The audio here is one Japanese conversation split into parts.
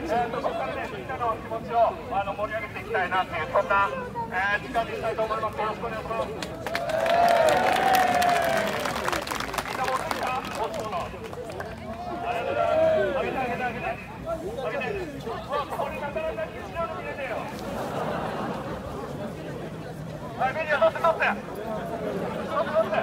ここからね、みんなの気持ちを盛り上げていきたいなっていう、そんな時間にしたいと思います。よろしくお願いします。みんな持ってきた？持つもの。ありがとうございます。あげてあげてあげて。あげて。ここになかなか日常に入れてよ。はい、メディア取って取って。取って取って。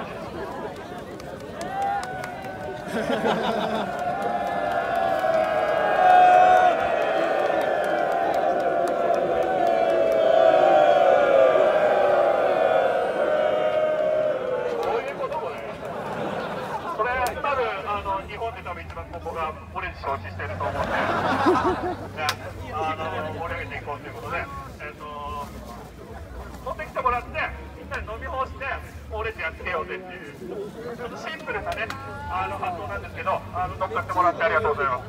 日本で多分一番ここがオレンジ承知していると思うんで、盛り上げていこうということで、取ってきてもらって、みんなで飲み干して、オレンジやっつけようぜっていう、ちょっとシンプルなね、発想なんですけど、乗っかってもらってありがとうございます。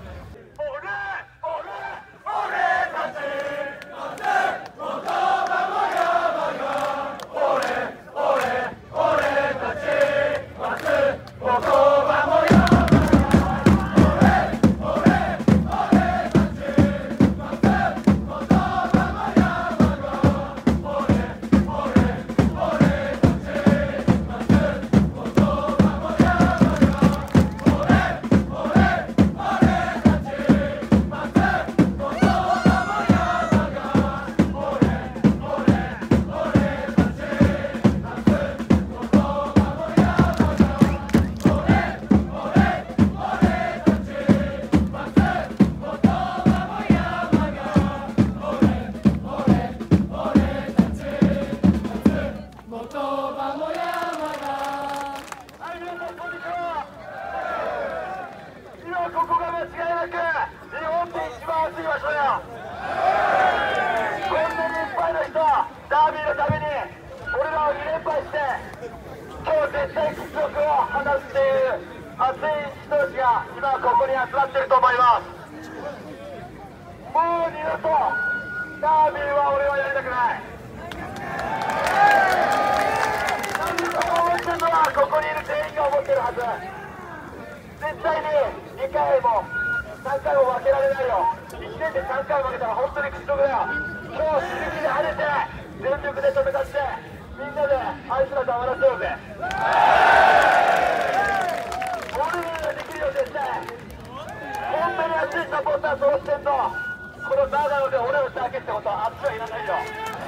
熱い人たちが今ここに集まっていると思います。もう二度とダービーは俺はやりたくない。なんでそう思ってるのはここにいる全員が思ってるはず。絶対に2回も3回も負けられないよ。1年で3回負けたら本当に屈辱だよ。今日死ぬ気で跳ねて全力で戦ってみんなであいつらと終わらせようぜ。本当に熱いサポーター揃ってんの。この長野で俺をだけってことはあっちはいらないよ。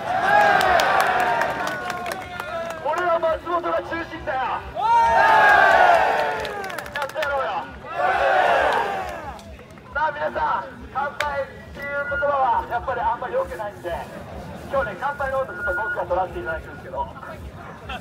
俺は松本が中心だよ。やってやろうよ。さあ皆さん、乾杯っていう言葉はやっぱりあんまり良くないんで、今日ね乾杯の音ちょっと僕が取らせていただくんですけど言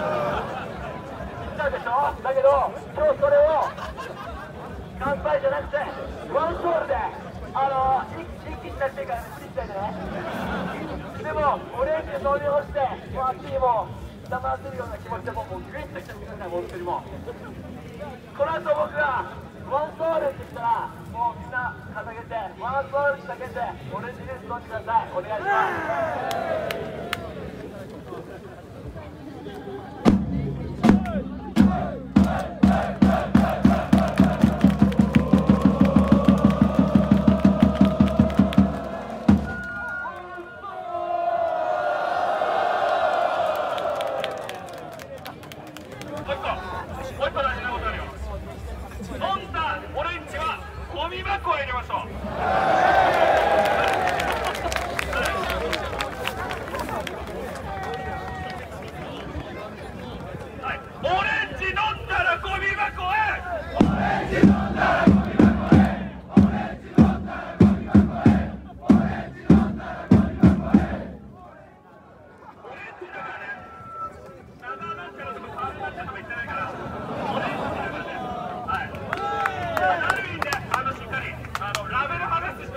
ったでしょ。だけど今日それを乾杯じゃなくてワンソールで一気になっていから無理したいね。でもオレンジで投入をしてもうあっちにも下回ってるような気持ちでもうグイッときてください。本当にもうこの後僕がワンソールって言ったらもうみんな掲げてワンソールって叫んでオレンジジュース飲んでください。お願いします。ゴミ箱を入れましょう。はい、オレンジ飲んだらゴミ箱へ。オレンジ飲んだらゴミ箱へ。オレンジ飲んだらゴミ箱へ。オレンジ飲んだらゴミ箱へ。オレンジだからね。サザーなんちゃらとかパールなんちゃらとか言ってないから。オレンジだからね。はい。なる意味でしっかりラベル剥がす人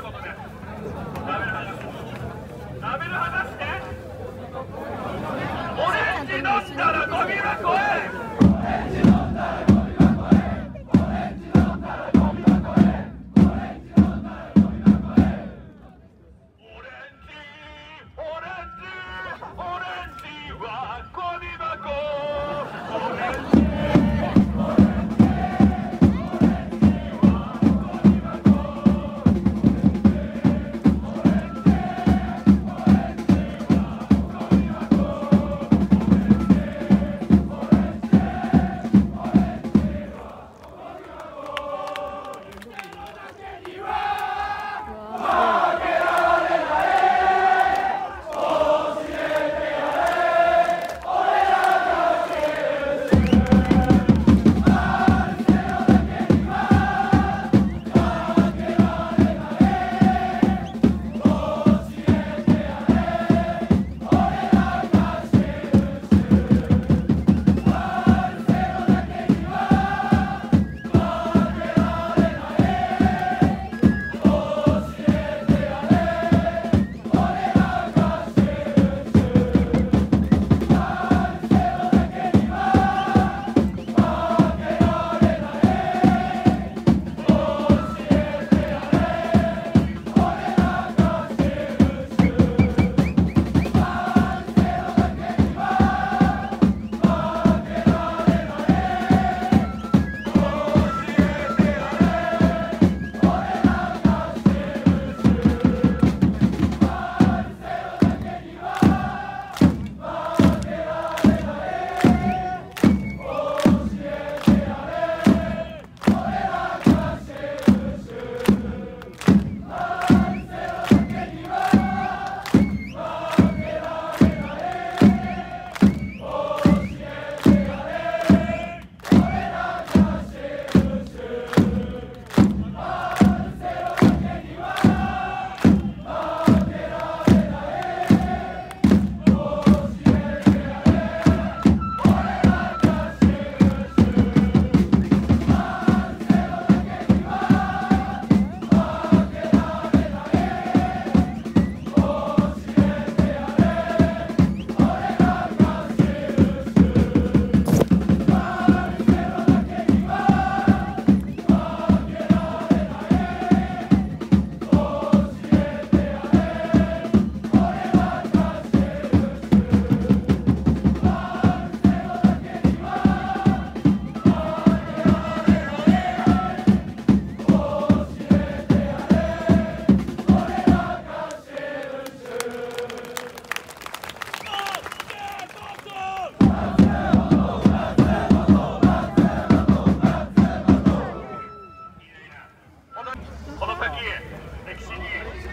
歴史に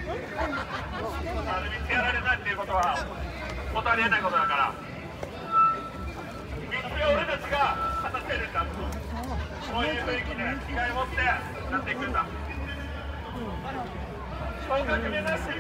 見つけられないっていうことは断り得ないことだから、それを俺たちが果たせるんだと、こういう雰囲気で気概を持ってやっていくんだ。昇格目指してるし、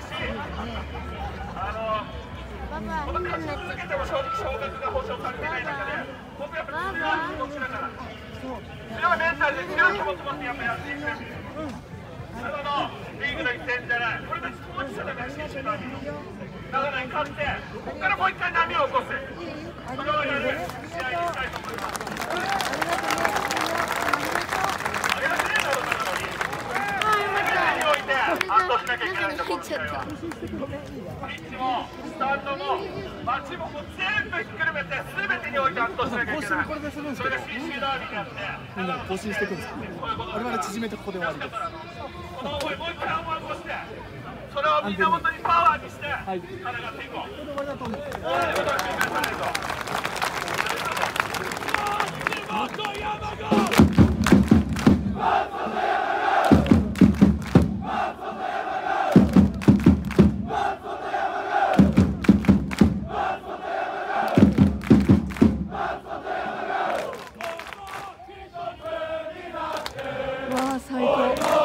この勝ち続けても正直昇格が保証されてない中で、僕やっぱ強い気持ちだから、強いメンタルで強い気持ち持ってやっぱやっていく。ただのリーグの一戦じゃない、俺たち当事者だから選手なんだよ。だから勝って、ここからもう一回波を起こす、それをやる試合にしたいと思います。あれがねえだろうなのに、全てにおいて圧倒しなきゃいけないところだよ。ピッチもスタンドも街も全部ひっくるめて全てにおいて圧倒しなきゃいけない。それが新州ダービーであって、 更新していくんですか。我々縮めてここで終わりです。 この思いもう一回思い起こして、それを源にパワーにして戦っていこう。そういうことが繰り返されると。 わあ、最高。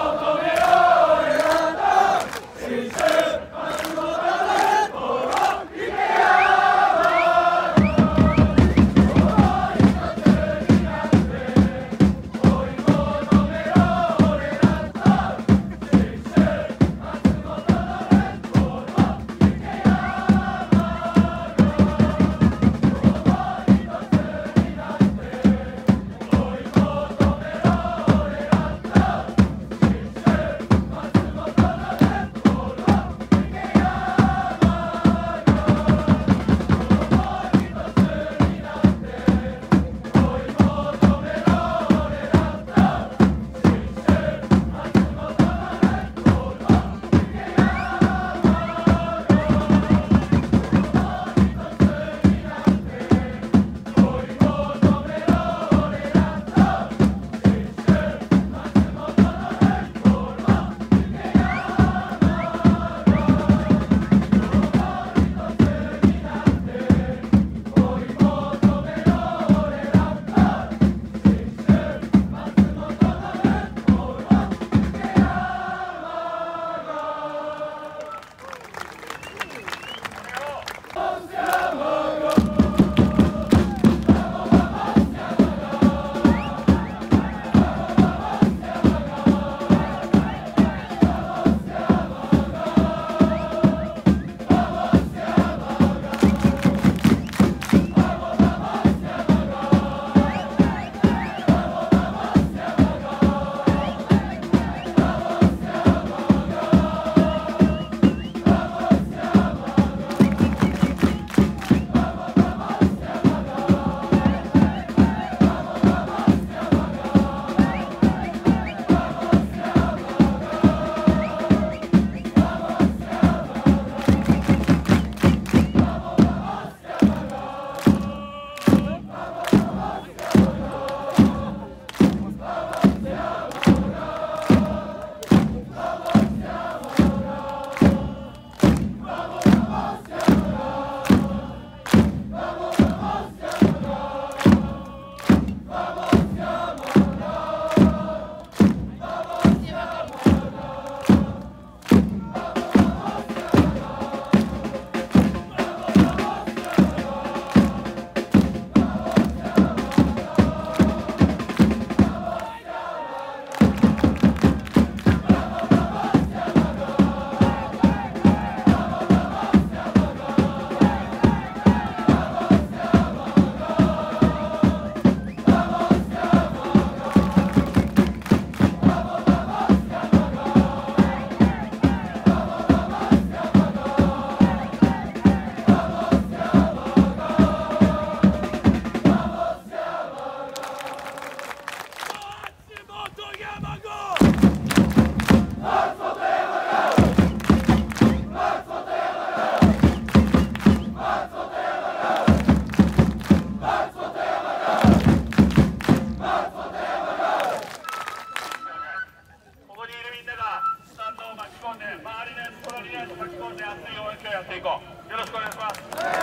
やっていこう。よろしくお願いします。